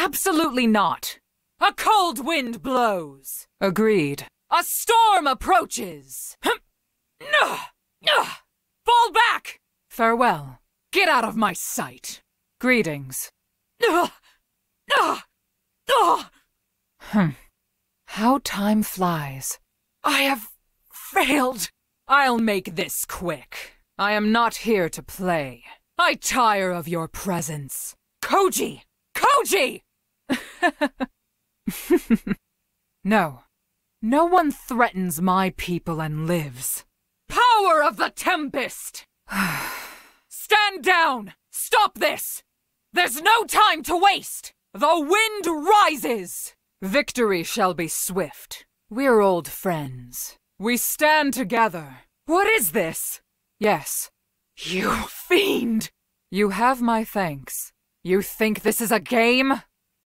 Absolutely not. A cold wind blows. Agreed. A storm approaches. Fall back! Farewell. Get out of my sight. Greetings. How time flies. I have failed. I'll make this quick. I am not here to play. I tire of your presence. Koji! Koji! No. No one threatens my people and lives. Power of the Tempest! Stand down! Stop this! There's no time to waste! The wind rises! Victory shall be swift. We're old friends. We stand together. What is this? Yes. You fiend! You have my thanks. You think this is a game?